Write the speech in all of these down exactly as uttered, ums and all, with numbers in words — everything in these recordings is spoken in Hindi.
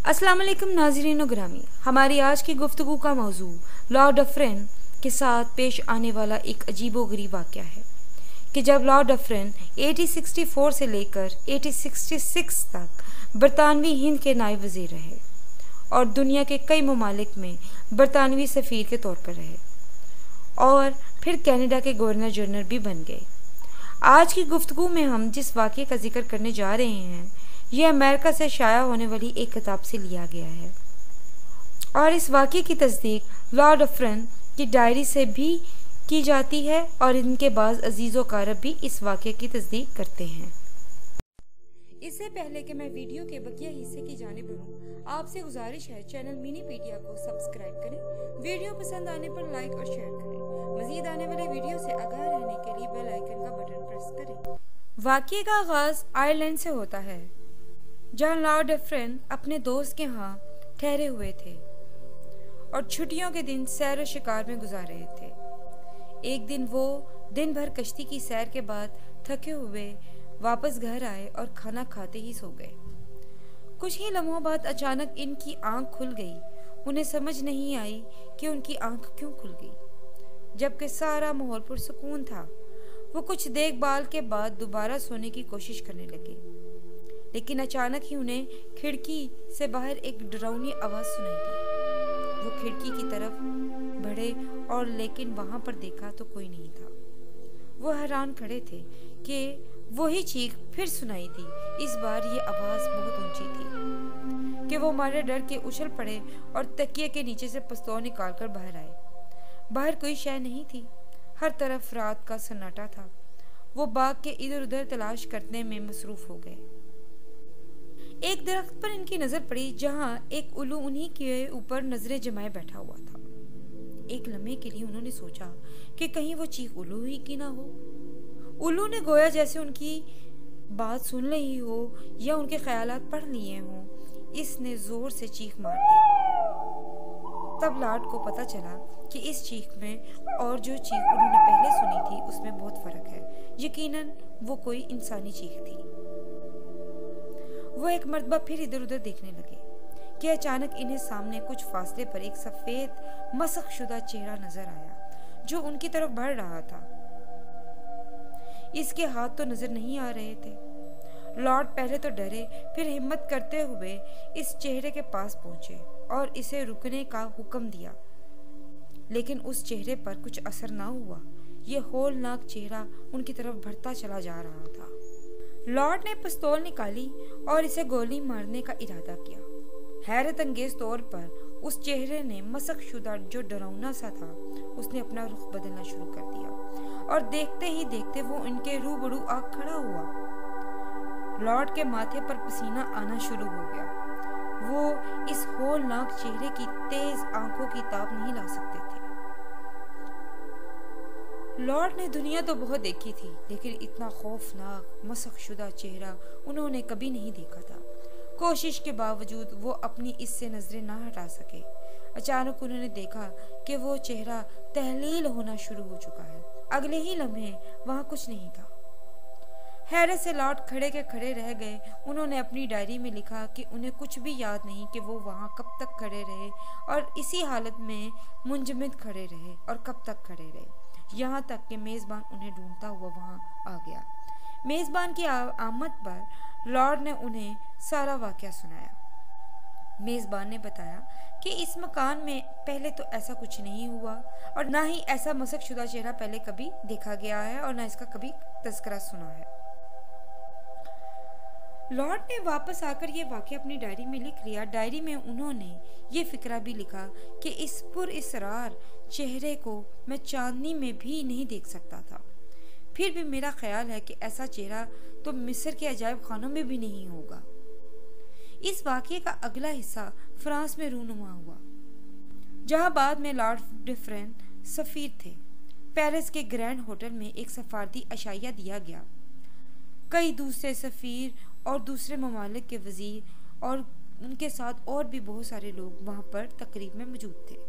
अस्सलाम वालेकुम नाज़रीन ग्रामी। हमारी आज की गुफ्तगू का मौजू लॉर्ड डफरेन के साथ पेश आने वाला एक अजीबोगरीब वाक़या है कि जब लॉर्ड डफरेन अठारह सौ चौंसठ से लेकर अठारह सौ छियासठ तक बरतानवी हिंद के नायब वज़ीर रहे और दुनिया के कई ममालिक में बरतानवी सफ़ीर के तौर पर रहे और फिर कनाडा के गवर्नर जनरल भी बन गए। आज की गुफ्तगू में हम जिस वाक़ये का जिक्र करने जा रहे हैं यह अमेरिका से शाया होने वाली एक किताब से लिया गया है और इस वाक़ये की तस्दीक लॉर्ड डफरेन की डायरी से भी की जाती है और इनके बाज़ अजीज़ो कारब भी इस वाक़ये की तस्दीक करते हैं। इससे पहले कि मैं वीडियो के बकिया हिस्से की जानिब बढ़ूं, आपसे गुजारिश है चैनल मिनीपीडिया को सब्सक्राइब करें, वीडियो पसंद आने पर लाइक और शेयर करें। मज़ीद आने वाले वीडियो से आगाह रहने के लिए बेल आइकन का बटन प्रेस करें। वाक़ये का आगाज़ आयरलैंड से होता है जहाँ लॉर्ड डफरेन अपने दोस्त के यहाँ ठहरे हुए थे और छुट्टियों के दिन सैर व शिकार में गुजार रहे थे। एक दिन वो दिन भर कश्ती की सैर के बाद थके हुए वापस घर आए और खाना खाते ही सो गए। कुछ ही लम्हों बाद अचानक इनकी आंख खुल गई। उन्हें समझ नहीं आई कि उनकी आंख क्यों खुल गई जबकि सारा माहौल पुरसुकून था। वो कुछ देखभाल के बाद दोबारा सोने की कोशिश करने लगे, लेकिन अचानक ही उन्हें खिड़की से बाहर एक डरावनी आवाज़ सुनाई दी। वो खिड़की की तरफ बढ़े और लेकिन वहां पर देखा तो कोई नहीं था। वो हैरान खड़े थे कि वही चीख फिर सुनाई दी। इस बार ये आवाज़ बहुत ऊंची थी कि वो मारे डर के उछल पड़े और तकिए के नीचे से पिस्तौल निकालकर बाहर आए। बाहर कोई शय नहीं थी, हर तरफ रात का सन्नाटा था। वो बाग के इधर उधर तलाश करने में मसरूफ हो गए। एक दरख्त पर इनकी नजर पड़ी जहां एक उल्लू उन्हीं के ऊपर नजरें जमाए बैठा हुआ था। एक लम्हे के लिए उन्होंने सोचा कि कहीं वो चीख उल्लू ही की ना हो। उल्लू ने गोया जैसे उनकी बात सुन ली हो या उनके ख्यालात पढ़ लिए हों, इसने जोर से चीख मार दी। तब लॉर्ड को पता चला कि इस चीख में और जो चीख उन्होंने पहले सुनी थी उसमें बहुत फर्क है। यकीनन वो कोई इंसानी चीख थी। वो एक मर्तबा फिर इधर उधर देखने लगे कि अचानक इन्हें सामने कुछ फासले पर एक सफेद मसख शुदा चेहरा नजर आया जो उनकी तरफ बढ़ रहा था। इसके हाथ तो नजर नहीं आ रहे थे। लॉर्ड पहले तो डरे, फिर हिम्मत करते हुए इस चेहरे के पास पहुंचे और इसे रुकने का हुक्म दिया, लेकिन उस चेहरे पर कुछ असर ना हुआ। यह होलनाक चेहरा उनकी तरफ बढ़ता चला जा रहा था। लॉर्ड ने पिस्तौल निकाली और इसे गोली मारने का इरादा किया। हैरत अंगेज तौर पर उस चेहरे ने मसक शुदा जो डरावना सा था उसने अपना रुख बदलना शुरू कर दिया और देखते ही देखते वो इनके रूबरू आ खड़ा हुआ। लॉर्ड के माथे पर पसीना आना शुरू हो गया। वो इस होलनाक चेहरे की तेज आंखों की ताब नहीं ला सकते थे। लॉर्ड ने दुनिया तो बहुत देखी थी, लेकिन इतना खौफनाक मसख शुदा चेहरा उन्होंने कभी नहीं देखा था। कोशिश के बावजूद वो अपनी इससे नजरें ना हटा सके। अचानक उन्होंने देखा कि वो चेहरा तहलील होना शुरू हो चुका है। अगले ही लम्हे वहां कुछ नहीं था। हैरत से लॉर्ड खड़े के खड़े रह गए। उन्होंने अपनी डायरी में लिखा कि उन्हें कुछ भी याद नहीं कि वो वहां कब तक खड़े रहे और इसी हालत में मुंजमद खड़े रहे और कब तक खड़े रहे, यहाँ तक कि मेज़बान उन्हें ढूंढता हुआ वहां आ गया। मेज़बान की आमद पर लॉर्ड ने उन्हें सारा वाक़या सुनाया। मेज़बान ने बताया कि इस मकान में पहले तो ऐसा कुछ नहीं हुआ और ना ही ऐसा मसक शुदा चेहरा पहले कभी देखा गया है और ना इसका कभी तज़किरा सुना है। लॉर्ड ने वापस आकर ये वाक़या अपनी डायरी में लिख लिया। डायरी में उन्होंने ये फिक्रा भी लिखा कि इस पुरइसरार चेहरे को मैं चांदनी में भी नहीं देख सकता था। फिर भी मेरा ख्याल है कि ऐसा चेहरा तो मिस्र के अजायब खानों में भी नहीं होगा। इस वाक़ये का अगला हिस्सा फ्रांस में रूनुमा हुआ, जहां बाद में लॉर्ड डफरेन सफ़ीर थे। पेरिस के ग्रैंड होटल में एक सफारती अशाया दिया गया। कई दूसरे सफ़ीर और दूसरे ममालिक के वज़ीर और उनके साथ और भी बहुत सारे लोग वहां पर तकरीब में मौजूद थे।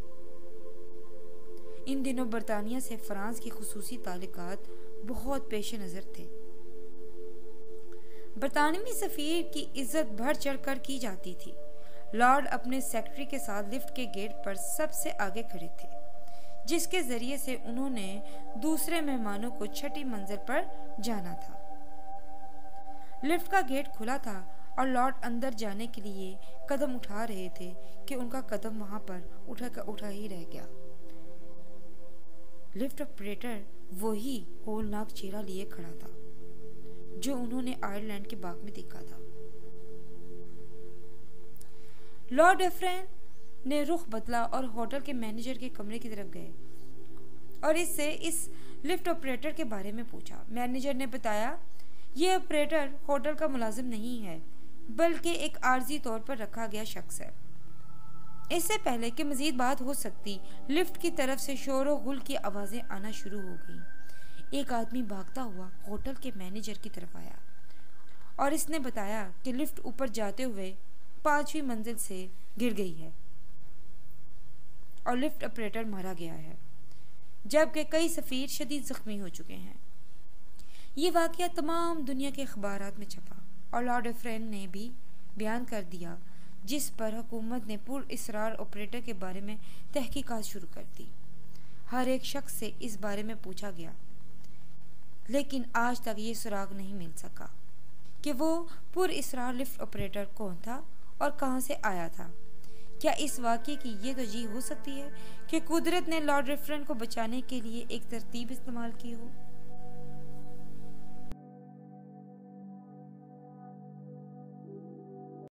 इन दिनों बरतानिया से फ्रांस के खुसूसी ताल्लुकात बहुत पेश नज़र थे। बरतानवी सफ़ीर की इज्जत बढ़ चढ़ कर की जाती थी। लॉर्ड अपने सेक्रेटरी के साथ लिफ्ट के गेट पर सबसे आगे खड़े थे, जिसके जरिए से उन्होंने दूसरे मेहमानों को छठी मंजिल पर जाना था। लिफ्ट का गेट खुला था और लॉर्ड अंदर जाने के लिए कदम उठा रहे थे कि उनका कदम वहां पर उठा का उठा ही रह गया। लिफ्ट ऑपरेटर वही होलनाक चेहरा लिए खड़ा था जो उन्होंने आयरलैंड के बाग में देखा था। लॉर्ड डफरेन ने रुख बदला और होटल के मैनेजर के कमरे की तरफ गए और इससे इस लिफ्ट ऑपरेटर के बारे में पूछा। मैनेजर ने बताया, यह ऑपरेटर होटल का मुलाजिम नहीं है, बल्कि एक आर्जी तौर पर रखा गया शख्स है। इससे पहले कि मजीद बात हो सकती, लिफ्ट की तरफ से शोर और गुल की आवाजें आना शुरू हो गईं। एक आदमी भागता हुआ होटल के मैनेजर की तरफ आया और इसने बताया कि लिफ्ट ऊपर जाते हुए पांचवी मंजिल से गिर गई है और लिफ्ट ऑपरेटर मारा गया है, जबकि कई सफीर शदीद जख्मी हो चुके हैं। ये वाकया तमाम दुनिया के अखबारात में छपा और लॉर्ड डफरेन ने भी बयान कर दिया, जिस पर हुकूमत ने पुर इसरार ऑपरेटर के बारे में तहकीकात शुरू कर दी। हर एक शख्स से इस बारे में पूछा गया, लेकिन आज तक ये सुराग नहीं मिल सका कि वो पुर इसरार लिफ्ट ऑपरेटर कौन था और कहां से आया था। क्या इस वाक़ये की ये तजहीह हो सकती है कि कुदरत ने लॉर्ड डफरेन को बचाने के लिए एक तरतीब इस्तेमाल की हो?